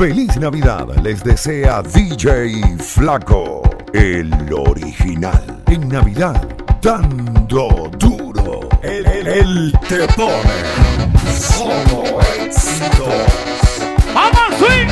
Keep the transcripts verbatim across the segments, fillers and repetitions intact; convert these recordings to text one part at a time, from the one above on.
Feliz Navidad les desea D J Flaco, el original. En Navidad, dando duro. Él, él, él te pone solo éxitos. ¡Vamos, swing!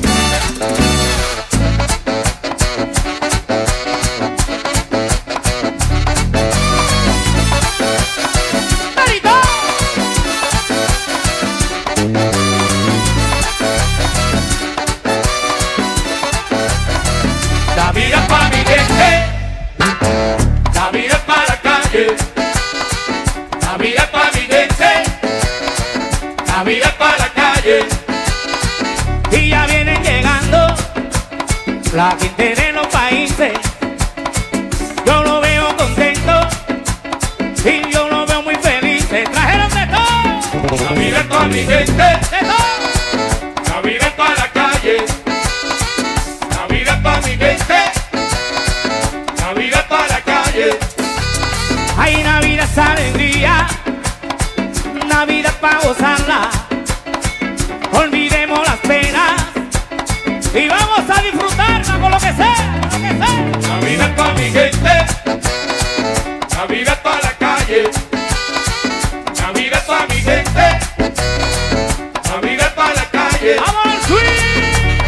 Navidad pa' mi gente, Navidad pa' la calle, Navidad pa' mi gente, Navidad pa' la calle. Y ya vienen llegando la gente de los países. Yo lo veo contento y yo lo veo muy feliz. Trajeron de todo. Navidad pa' mi gente, De todo. Navidad pa' la calle, Navidad pa' mi gente, Navidad pa' la calle. Hay Navidad es alegría, Navidad pa' gozarla. Olvidemos las penas y vamos a disfrutarla con lo que sea, con lo que sea. Navidad pa' mi gente, Navidad pa' la calle, Navidad pa' mi gente, Navidad pa' la calle. ¡Vamos al swing!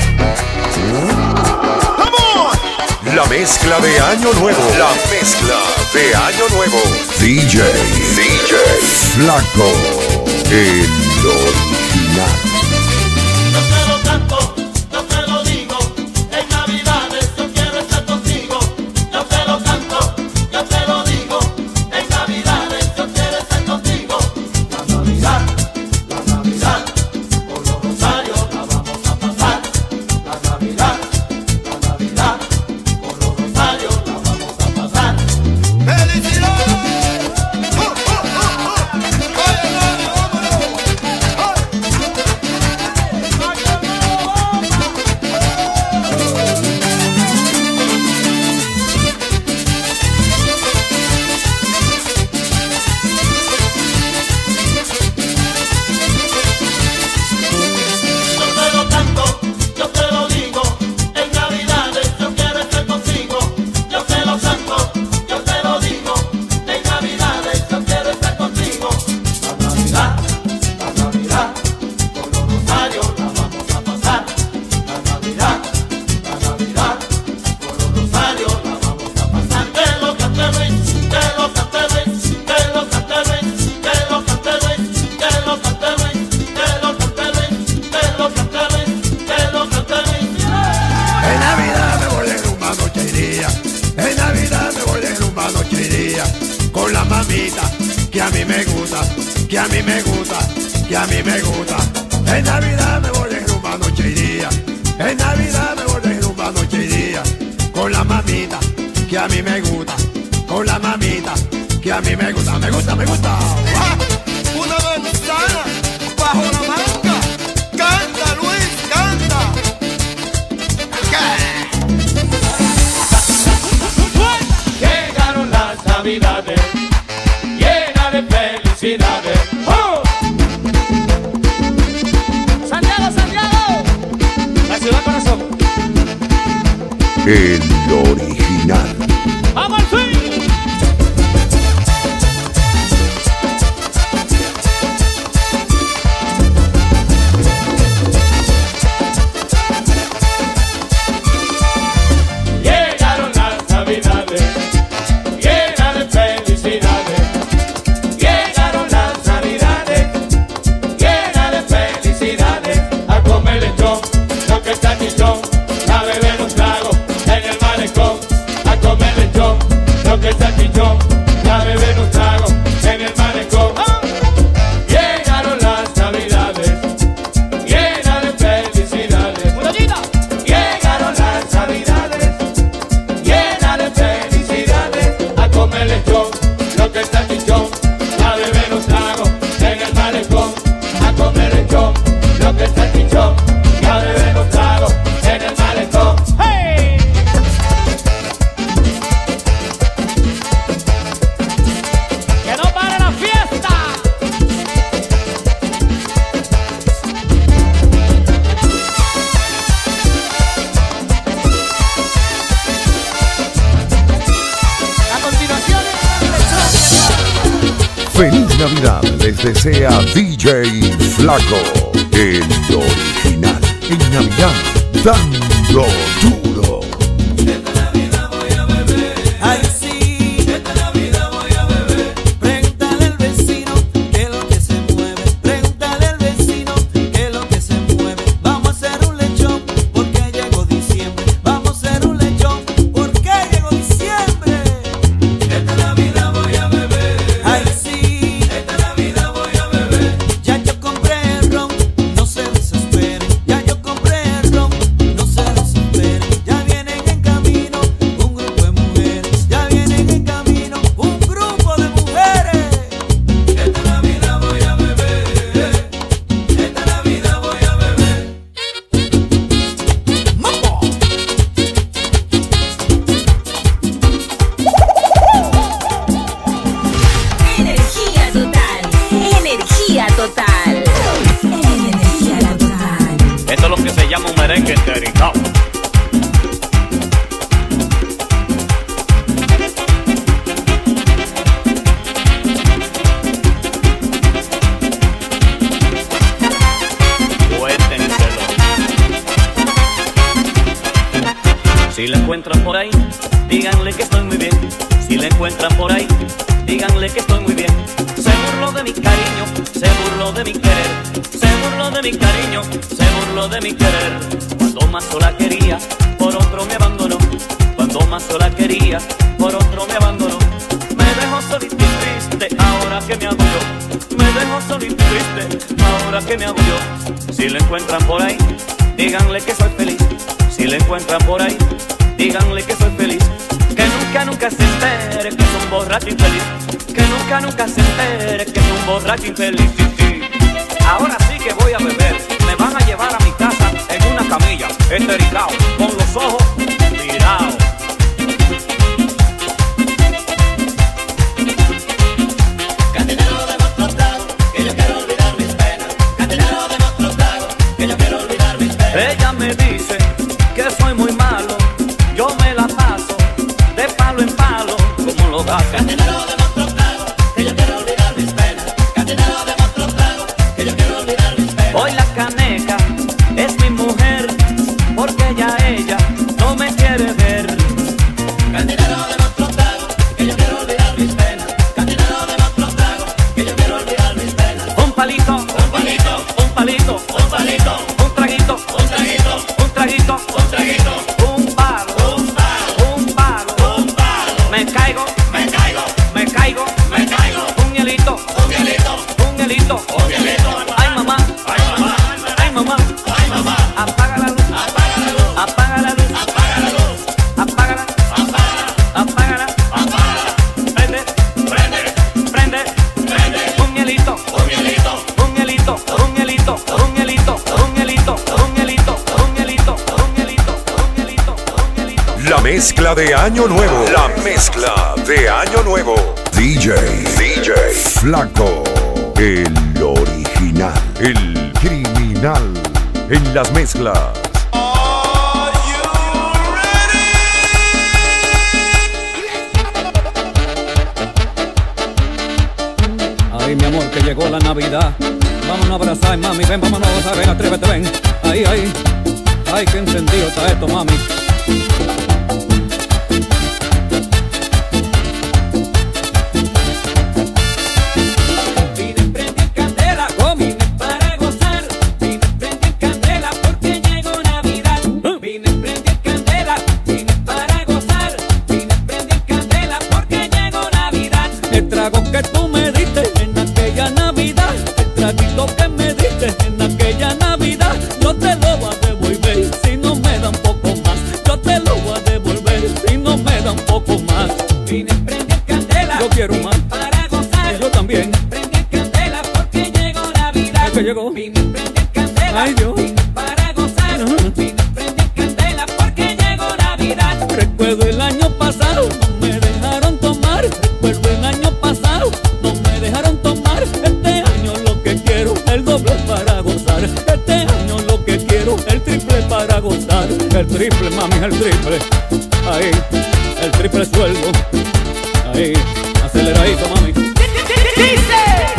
La mezcla de Año Nuevo. La mezcla de Año Nuevo. D J, D J Flaco, el original. Yo te lo canto, yo te lo digo, en Navidades yo quiero estar contigo. Yo te lo canto, yo te lo digo, en Navidades yo quiero estar contigo. La Navidad, la Navidad, por los rosarios la vamos a pasar. La Navidad, la Navidad, por los rosarios la vamos a pasar. ¡Felicidades! ¡Oh, oh, oh, oh! ¡Oye, vámonos, vámonos! Yo te lo canto, yo te lo digo, en Navidades yo quiero estar contigo. Yo te lo canto, yo te lo digo, en Navidades yo quiero estar contigo. La Navidad, la Navidad, por los rosarios la vamos a pasar. La Navidad, la Navidad, por los rosarios la vamos a pasar. Que lo cante Luis, que lo cante Luis, que lo cante Luis, que lo cante Luis, que lo cante Luis, que lo cante Luis, que lo cante Luis, que lo cante Luis. En Navidad me voy de rumba noche y día. En Navidad me voy de rumba noche y día. Con la mamita que a mí me gusta, que a mí me gusta, que a mí me gusta. En Navidad me voy de rumba noche y día. En Navidad me voy de rumba noche y día. Con la mamita que a mí me gusta, con la mamita que a mí me gusta, me gusta, me gusta. Una manzana bajo la manga. Canta, Luis, canta. Llegaron las Navidades, llenas de felicidades. ¡Oh! Santiago, Santiago, la ciudad corazón. El original. ¡Vamos al swing! Llegaron las Navidades, llenas de felicidades. Llegaron las Navidades, llenas de felicidades. A comer lechón, lo que está chichón, a beber un trago en el malecón. A comer Navidad les desea D J Flaco, el original. En Navidad, dando duro. Esta Navidad voy a beber. Ay, sí. Esta Navidad voy a beber. Pregúntale al vecino qué es lo que se mueve. Pregúntale al vecino qué es lo que se mueve. Vamos a hacer un lechón porque llegó diciembre. Vamos a hacer un lechón porque llegó diciembre. Esta Navidad voy a beber. Ay, sí. Esta Navidad voy a beber. Ya yo compré el ron, no se desesperen. Ya yo compré el ron, no se desesperen. Ya vienen en camino un grupo de mujeres. Ya vienen en camino un grupo de mujeres. Esta Navidad voy a beber. Esta Navidad voy a beber. ¡Mambo! Energía total, energía total, energía total. Esto es lo que se llama un merengue entericado. Cuéntenselo. Si la encuentran por ahí, díganle que estoy muy bien. Si la encuentran por ahí, díganle que estoy muy bien. Se burló de mi cariño, se burló de mi querer. Se burló de mi cariño, se burló de mi querer. Cuando más sola quería, por otro me abandonó. Cuando más sola quería, por otro me abandonó. Me dejó solito y triste, ahora que me hago yo. Me dejó solito y triste, ahora que me hago yo. Si la encuentran por ahí, díganle que soy feliz. Si la encuentran por ahí, díganle que soy feliz. Que nunca, nunca se entere que es un borracho infeliz. Que nunca, nunca se entere que es un borracho infeliz. Sí, sí. Ahora sí que voy a beber. Me van a llevar a mi casa en una camilla, entericao, con los ojos mirados. Cantinero de otro trago, que yo quiero olvidar mis penas. Cantinero de otro trago, que yo quiero olvidar mis penas. Ella me dice que soy muy malo. Yo me la paso de palo en palo como los gatos. Cantinero de otro trago, que yo quiero olvidar mis penas. Cantinero de otro trago, que yo quiero olvidar mis penas. Hoy la caneca es mi mujer, porque ya ella no me quiere ver. Cantinero de otro trago, que yo quiero olvidar mis penas. Cantinero de otro trago, que yo quiero olvidar mis penas. Un palito, Un palito, un palito, un palito, un traguito, un traguito, un traguito, un traguito, un palo, un palo, un palo. un palo. Me caigo, Me caigo, me caigo, me caigo. un hielito, Un hielito, un hielito. un hielito. Ay mamá, Ay mamá, ay mamá, ay mamá. apaga la luz, Apaga la luz, apaga la luz, apaga la luz, apágala, apaga, apágala, apaga. prende, Prende, prende, prende. un hielito, Un hielito, un hielito, un hielito, un hielito, un hielito, un hielito, un hielito, un hielito, un hielito, un hielito. La mezcla de Año Nuevo. La mezcla de Año Nuevo. D J, D J Flaco, el original, el criminal en las mezclas. Ay, mi amor, que llegó la Navidad. Vámonos a abrazar, mami, ven, vámonos a gozar, ven, atrévete, ven. Ay, ay, ay, qué encendido está esto, mami. Vine, prendí candela, ¿Cómo? vine para gozar. Vine, prendí candela porque llegó Navidad. Vine, prendí candela, vine para gozar. Vine, prendí candela porque llegó Navidad. El trago que tú me diste en aquella Navidad, el traguito que me diste en aquella Navidad, yo te lo voy a devolver si no me da un poco más. Yo te lo voy a devolver si no me da un poco más. Vine, prendí candela, Yo quiero más. para gozar. Yo también. Prendí candela porque llegó Navidad. Es que llegó. Vine, prendí candela, Ay, Dios. vine para gozar. Ajá. Vine, prendí candela porque llegó Navidad. Recuerdo el año pasado, no me dejaron tomar. Recuerdo el año pasado, no me dejaron tomar. Este año lo que quiero es el doble para gozar. Este año lo que quiero es el triple para gozar. El triple, mami, el triple. Ahí, el triple sueldo. Ahí, aceleradito, mami. Dice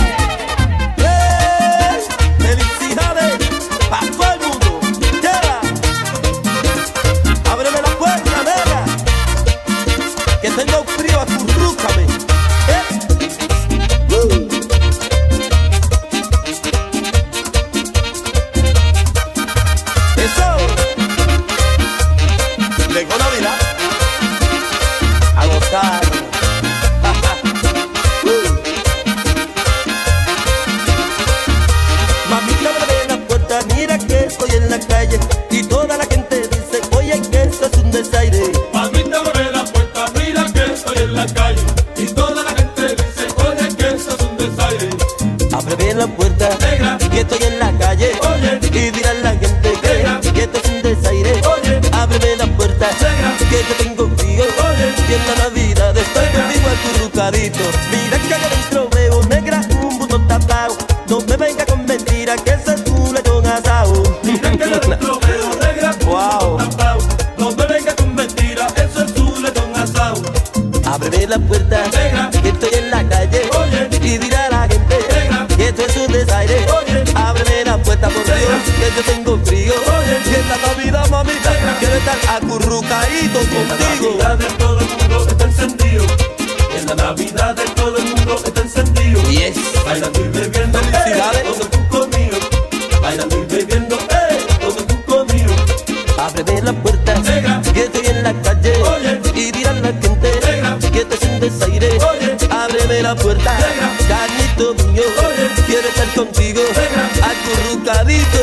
en la calle y toda la gente dice, oye, que esto es un desaire. Mamita, abre la puerta, mira que estoy en la calle y toda la gente dice, oye, que esto es un desaire. Abre bien la puerta, negra, que estoy en la calle, oye, y dirá la gente que, negra, que esto es un desaire. Oye, ábreme la puerta, negra, que yo tengo frío, oye, y en la Navidad estoy negra, conmigo acurrucadito. Mira que allá dentro veo, negra, un buto tapado. No me venga con mentiras, que ese es un lechón asado. Mira que allá dentro veo, negra, wow. No me venga con mentiras, eso es un lechón asado. Ábreme la puerta, negra, que estoy en la calle, oye, y dirá la gente, negra, que esto es un desaire. Oye, ábreme la puerta por negra, Dios, que yo tengo frío. Oye, y en la Navidad, mamita, negra, quiero estar acurrucadito contigo. En la Navidad de todo el mundo está encendido. En la Navidad de todo el mundo está encendido. Yes. Bailando y bebiendo, felicidades, eh, todo el cuco mío. Bailando y bebiendo, eh, todo el cuco mío. Ábreme la puerta, negra, que estoy en la calle, oye, y dirán la gente, negra, que esto es un desaire. Oye, ábreme la puerta, negra, carnito mío, oye, quiero estar contigo, negra, acurrucadito.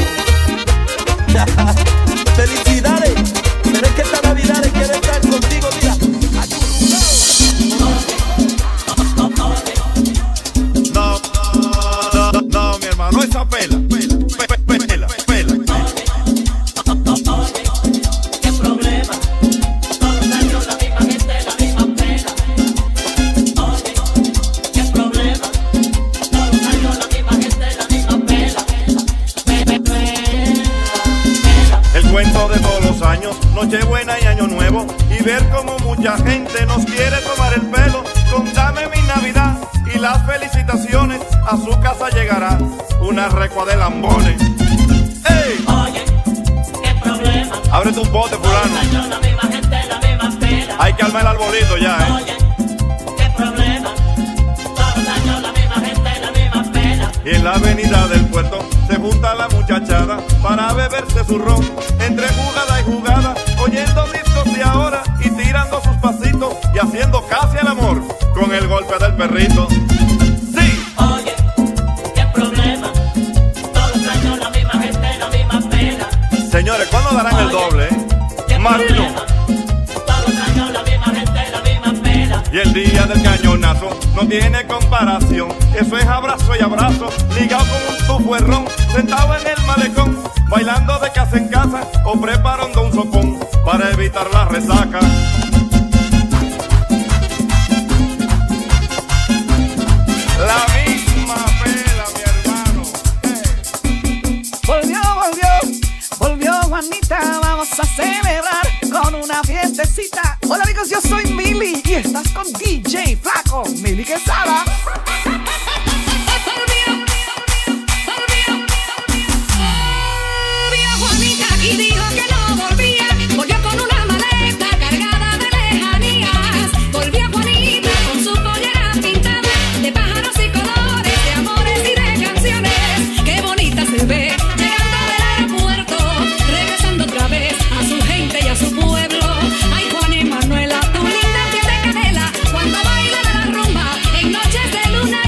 Felicidades, pero es que esta Navidad quiero estar contigo, mira. No, no, no, no, mi hermano, esa pela, pela, pela, pela, pela. ¿Qué problema? Todos los años la misma gente, la misma pena. Oye, ¿qué problema? Todos los años la misma gente, la misma pena. Pena, pena. El cuento de todos los años, Nochebuena y Año Nuevo, y ver cómo mucha gente nos quiere tomar el pelo. Contame mi Navidad y las felicitaciones, a su casa llegará una recua de lambones. ¡Ey! Oye, ¿qué problema? Ábrete un bote, Todos los fulano. años la misma gente, la misma pena. Hay que armar el arbolito ya, ¿eh? Oye, ¿qué problema? Todos los años la misma gente, la misma pena. Y en la avenida del puerto se junta la muchachada para beberse su ron, entre jugada y jugada, oyendo discos de ahora y tirando sus pasitos y haciendo casi el amor con el golpe del perrito. ¡Sí! Oye, ¿qué problema? Todos los años la misma gente, la misma pena. Señores, ¿cuándo darán el doble, eh? ¿Qué Martín. problema? Todos los años la misma gente, la misma pena. Y el día del cañonazo no tiene comparación. Eso es abrazo y abrazo, ligado con un tufuerrón, sentado en el malecón, bailando de casa en casa o preparando un sopón para evitar la resaca. La misma pela, mi hermano. Eh. Volvió, volvió, volvió Juanita, vamos a celebrar con una fiestecita. Hola amigos, yo soy Mili y estás con D J Flaco, Mili Quesada. Juanita y dijo que no volvía, volvió con una maleta cargada de lejanías. Volvió Juanita con su pollera pintada de pájaros y colores, de amores y de canciones. Qué bonita se ve llegando del aeropuerto, regresando otra vez a su gente y a su pueblo. Ay, Juan y Manuela, tu linda piel de canela, cuando baila la rumba en noches de luna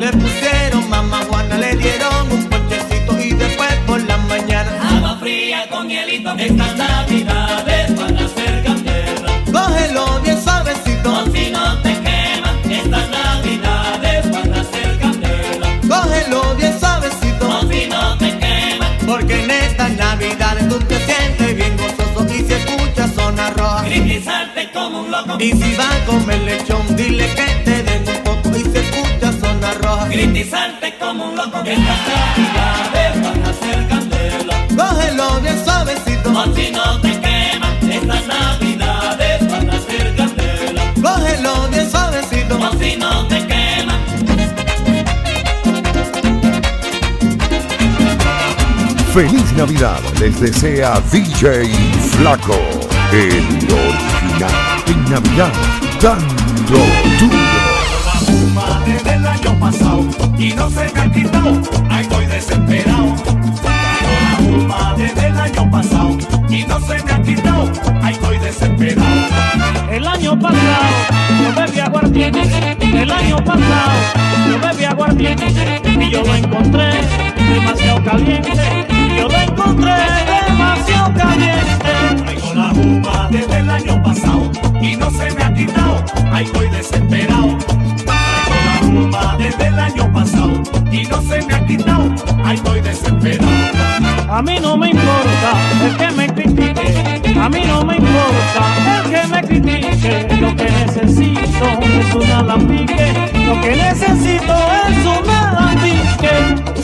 le pusieron, mamá Juana le dieron un ponchecito y después por la mañana agua fría con hielito. Estas navidades van a ser candela. cógelo bien suavecito, O si no te queman, estas navidades van a ser candela. cógelo bien suavecito, O si no te queman, porque en estas navidades tú te sientes bien gozoso y si escuchas zona roja. gritizarte como un loco. Y si va a comer lechón, dile que te den un poco y se escucha zona roja. Gritizarte como un loco. Estas navidades van a ser candela. cógelo bien suavecito, O si no te queman, estas navidades van a ser candela. cógelo bien suavecito. O si no te queman. Feliz Navidad les desea D J Flaco, el original. En Navidad, dando duro. Fuma desde el año pasado y no se me ha quitado, ahí estoy desesperado. Traigo la fuma desde el año pasado y no se me ha quitado, ahí estoy desesperado. El año pasado yo bebí aguardiente, el año pasado yo bebí aguardiente y yo lo encontré demasiado caliente, yo lo encontré demasiado caliente. Traigo la fuma desde el año pasado y no se me ha quitado, ahí estoy desesperado. Traigo la fuma desde el año pasado y no se me ha quitado, ahí estoy desesperado. A mí no me importa el que me critique, a mí no me importa el que me critique, lo que necesito es un alambique, lo que necesito es un alambique.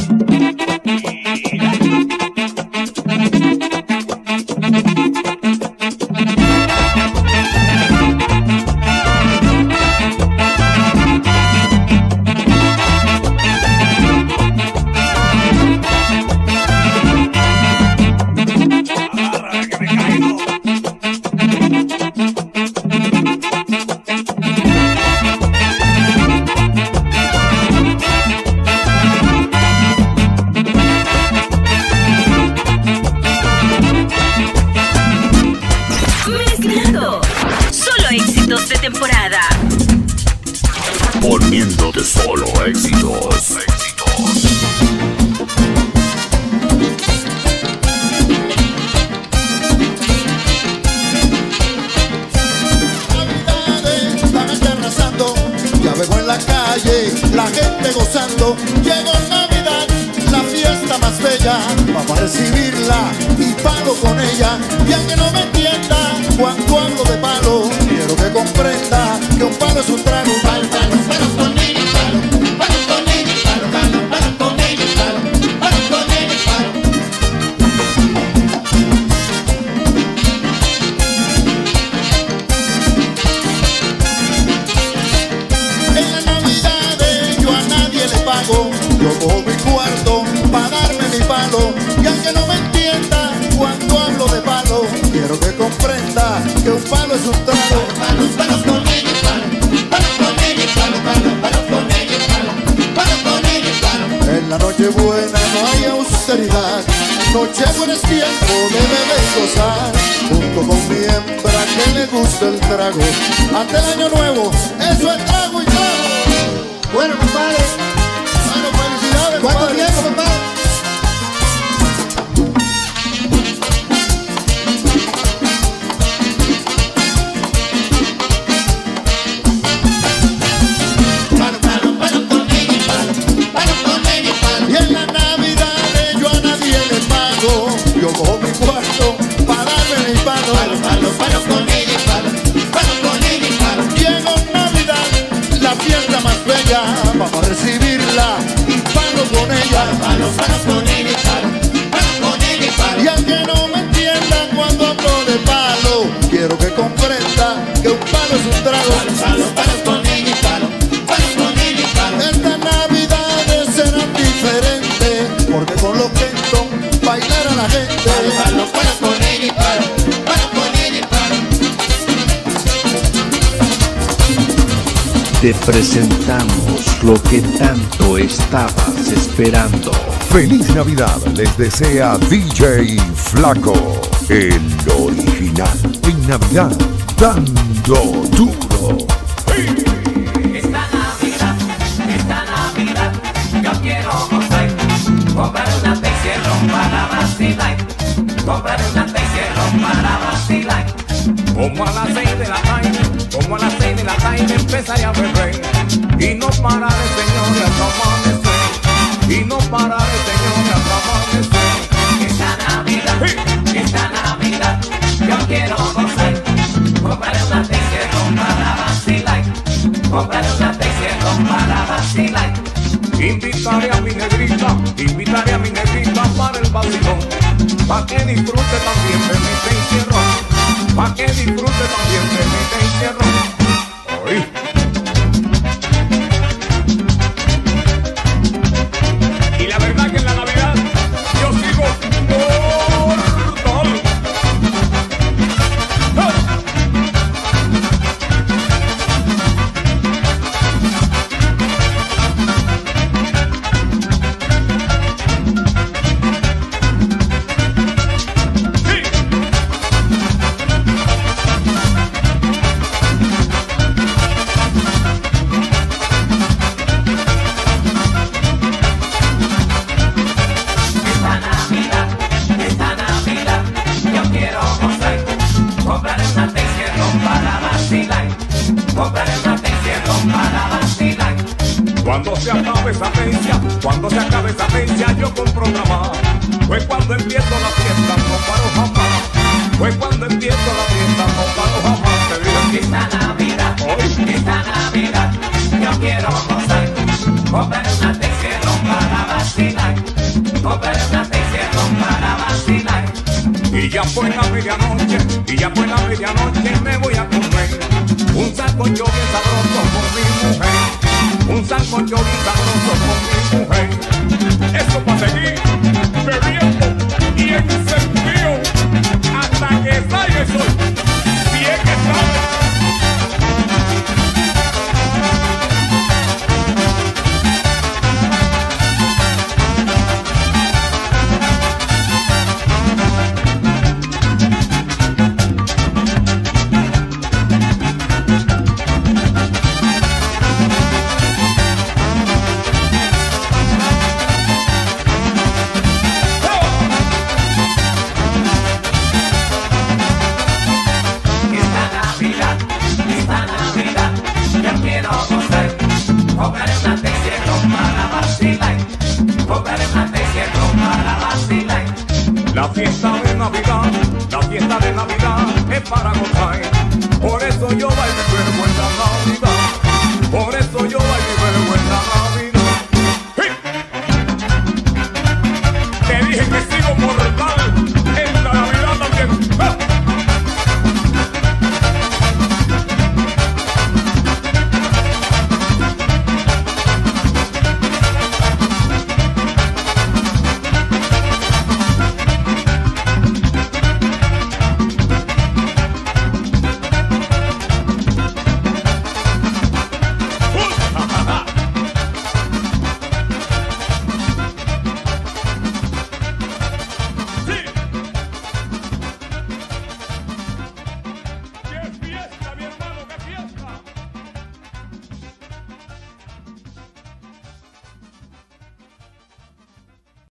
Mezclando solo éxitos de temporada. Poniéndote solo éxitos. Éxitos. Navidades, la gente arrasando, ya veo en la calle la gente gozando. Llegó Navidad, la fiesta más bella, vamos a recibirla y pago con ella. Y aunque no me entienda cuando hablo de palo, quiero que comprenda que un palo es un trago. Palo, palo, palo con ella, palo, palo con ella, palo, palo, palo con ella, palo, palo con ella, palo. En las navidades yo a nadie le pago, yo cojo mi cuarto para darme mi palo. Y aunque no me entienda cuando hablo de palo, quiero que comprenda que un palo es un trago. Palo, palo con ella, palo, palo con ella, palo, palo, palo con ella, palo, palo con ella, palo. En la noche buena no hay austeridad, noche buena es tiempo de beber y gozar, junto con mi hembra que le gusta el trago. Ante el año nuevo, eso es trago y trago. Bueno, compadre, bueno, felicidades, ¿cuánto tiempo, compadre? Palo, palo, palo con ella, palo, palo con ella, palo. Y en la Navidad yo a nadie le pago, yo cojo mi cuarto para darme mi palo. Palo, palo, palo con ella, palo, palo con ella, palo. Llegó Navidad, la fiesta más bella, vamos a recibirla y palo con ella. Palo, palo con ella, palo, palo con ella, palo. Y aunque no me entiendan cuando hablo de palo, quiero que comprenda que un palo es un trago. Palo, palo, palo con ella, palo, palo con ella, palo. Estas navidades serán diferentes, porque con los Kenton bailar a la gente. Palo, palo, palo con ella, palo, palo con ella, palo. Te presentamos lo que tanto estabas esperando. Feliz Navidad les desea D J Flaco, el original. En Navidad, dando duro. Esta Navidad, esta Navidad, compraré una Pepsi ron para vacilar, compraré una Pepsi ron para vacilar. Como a las seis de la tarde, como a las seis de la tarde empezaré a beber y no pararé, señores, hasta amanecer, y no pararé, señores, hasta amanecer. Esta Navidad, Sí. esta Navidad, yo quiero gozar, compraré una Pepsi ron para vacilar, compraré una Pepsi ron para vacilar. Invitaré a mi negrita, invitaré a mi negrita para el vacilón, pa' que disfrute también de mi Pepsi ron, pa' que disfrute también de mi Pepsi ron. Oí. Y la verdad que en la Navidad yo sigo mortal. ¡Ah! Cuando se acabe esa fecha, cuando se acabe esa fecha, yo compro otra más. Fue cuando empiezo la fiesta, no paro jamás. Fue cuando empiezo la fiesta, no paro jamás. Te digo, Esta Navidad, hoy, esta Navidad, yo quiero gozar. Compraré una Pepsi ron para vacilar, compraré una Pepsi ron para vacilar. y ya fue la medianoche, y ya fue la medianoche, me voy a comer un sancocho bien sabroso con mi mujer, un sancocho bien sabroso con mi mujer. Eso para seguir bebiendo y encendido hasta que salga el sol. Bien que salga. Compraré una Pepsi ron para vacilar, compraré una Pepsi ron para vacilar. La fiesta de Navidad, la fiesta de Navidad es para gozar.